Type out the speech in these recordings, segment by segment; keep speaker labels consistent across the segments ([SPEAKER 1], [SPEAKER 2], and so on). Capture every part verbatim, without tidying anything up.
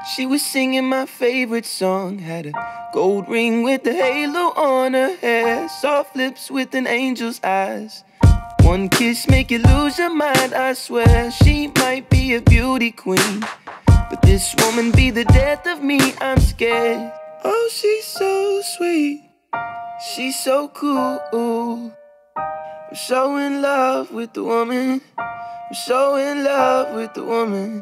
[SPEAKER 1] She was singing my favorite song, had a gold ring with a halo on her hair, soft lips with an angel's eyes. One kiss make you lose your mind, I swear. She might be a beauty queen, but this woman be the death of me, I'm scared. Oh, she's so sweet, she's so cool. I'm so in love with the woman, I'm so in love with the woman.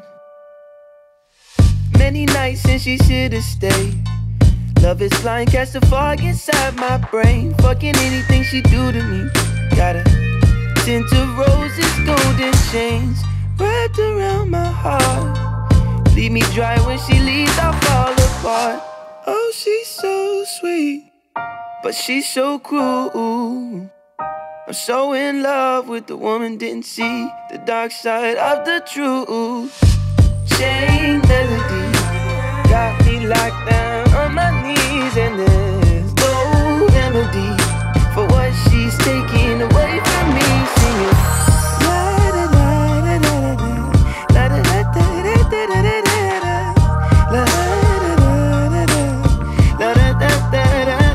[SPEAKER 1] Many nights since she's here to stay. Love is flying, cast a fog inside my brain. Fucking anything she do to me. Got a tint of roses, golden chains wrapped around my heart. Leave me dry when she leaves, I'll fall apart. Oh, she's so sweet, but she's so cruel. I'm so in love with the woman, didn't see the dark side of the truth. Chain melody got me locked down on my knees, and there's no remedy for what she's taking away from me. Singing la da da da da da, la da da da da da da da, la da da da da, la da da da da.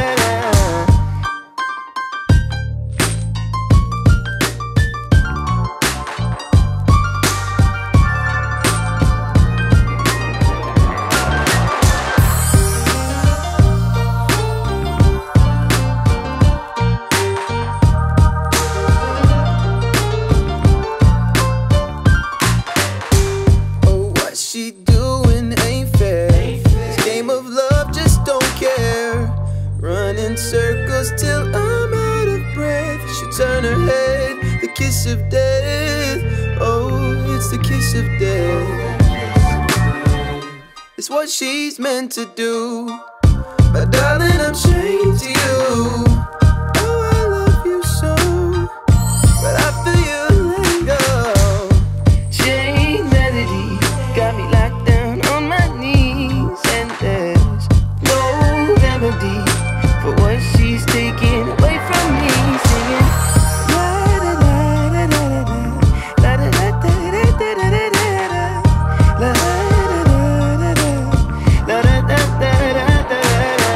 [SPEAKER 1] She doing ain't fair. This game of love just don't care. Run in circles till I'm out of breath. She turn her head, the kiss of death. Oh, it's the kiss of death. It's what she's meant to do. But darling, I'm chained to you. Oh, I love you so, but after you let go, chain melody got me locked down on my knees, and there's no remedy for what she's taking away from me. Singing la da da da da da, la da da da da da da da, la da da da da, la da da da da da da,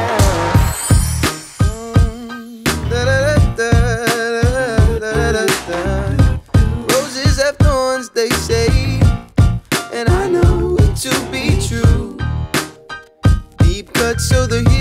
[SPEAKER 1] da da da da. Roses have thorns, they say, and I know it to be true. Deep cut so the